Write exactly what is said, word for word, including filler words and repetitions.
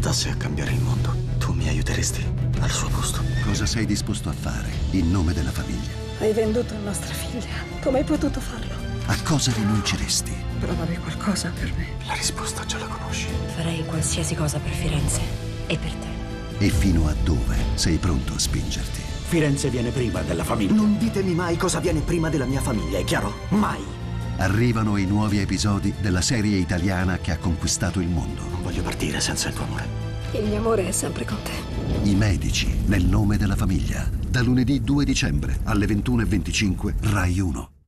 aiutasse a cambiare il mondo, tu mi aiuteresti al suo posto? Cosa sei disposto a fare in nome della famiglia? Hai venduto nostra figlia. Come hai potuto farlo? A cosa rinunceresti? Provavi qualcosa per me. La risposta già la conosci. Farei qualsiasi cosa per Firenze e per te. E fino a dove sei pronto a spingerti? Firenze viene prima della famiglia. Non ditemi mai cosa viene prima della mia famiglia, è chiaro? Mai! Arrivano i nuovi episodi della serie italiana che ha conquistato il mondo. Non voglio partire senza il tuo amore. Il mio amore è sempre con te. I medici nel nome della famiglia. Da lunedì due dicembre alle ventuno e venticinque, Rai uno.